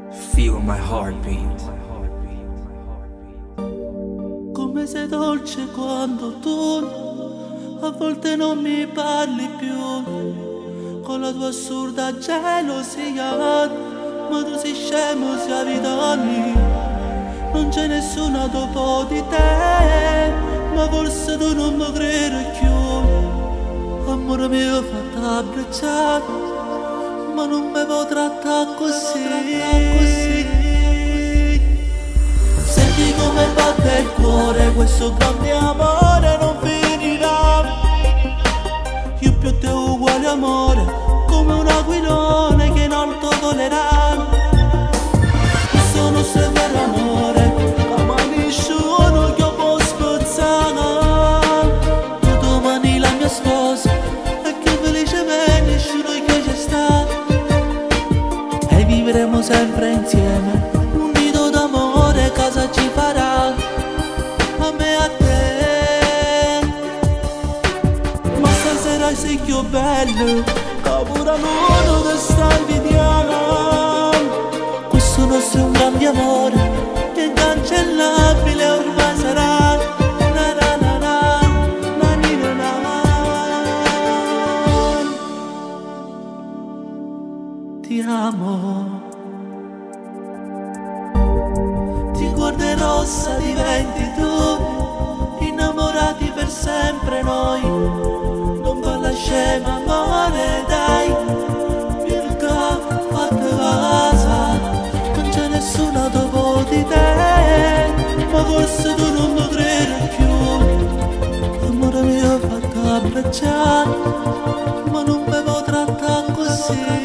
Feel my heartbeat. Come sei dolce quando tu a volte non mi parli più, con la tua assurda gelosia, ma tu sei scemo se abitami. Non c'è nessuno dopo di te, ma forse tu non mi credi più. Amore mio fatto abbracciato, ma non mi può trattare così. Senti come batte il cuore, questo grande amore non finirà. Io più te uguale amore, come un aquilone che in alto volerà. Questo nostro è vero amore, ma nessuno che può spezzare. Tu domani la mia sposa, e che felicemente nessuno che c'è stato. E vivremo sempre insieme, un nido d'amore, casa ci farà, a me e a te. Ma stasera sei più bello, pure l'uno che sta invidiando. Questo nostro è un grande amore, che incancellabile ormai sarà. Na na na na, na ni na na. Ti amo. Ti guarderò se diventi tu, innamorati per sempre noi. Non parla scema amore, dai, virga, fate casa. Non c'è nessuno dopo di te, ma forse tu non mi credi più. Amore mio fatto abbracciare, ma non mi può trattare così.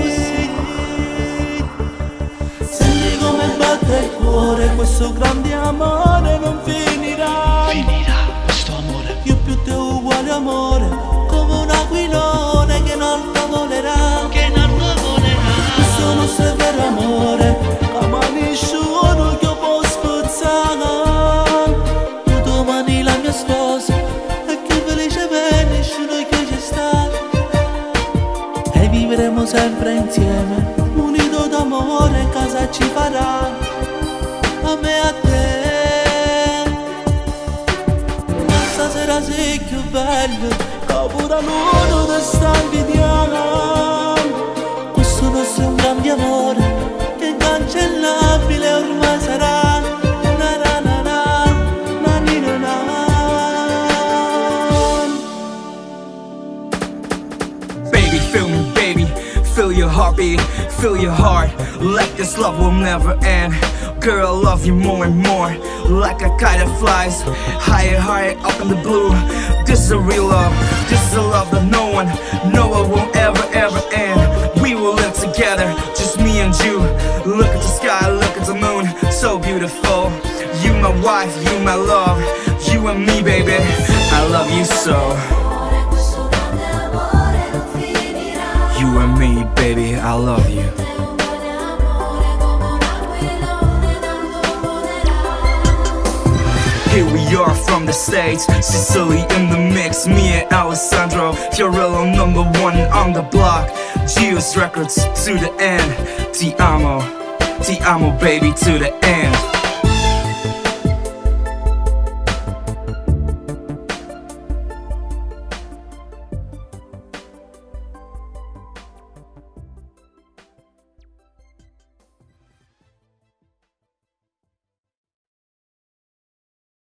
Senti come batte il cuore, questo grande amore non finirà. Finirà questo amore. Io più te uguale amore, come un aquilone che in alto volerà. Che in alto volerà. Questo nostro è vero amore, ma nessuno che può spezzare. Tu domani la mia sposa, e che felicemente nessuno che c'è stato. E vivremo sempre insieme, un nido d'amore, casa ci farà, a me e a te. Ma stasera sei più bello, che pure l'uno che sta invidiando. Questo nostro è un grande amore, che incancellabile ormai sarà. Na na na na, na ni na na. Baby, feel me, baby. Feel your heartbeat, feel your heart. Like this love will never end. Girl, I love you more and more. Like a kite that flies higher, higher up in the blue. This is a real love, this is a love that no one won't ever, ever end. We will live together, just me and you. Look at the sky, look at the moon, so beautiful. You my wife, you my love, you and me, baby. I love you so. You and me, baby, I love you. Here we are from the States, Sicily in the mix. Me and Alessandro, Fiorello #1 on the block. Geos Records to the end. Ti amo, baby, to the end.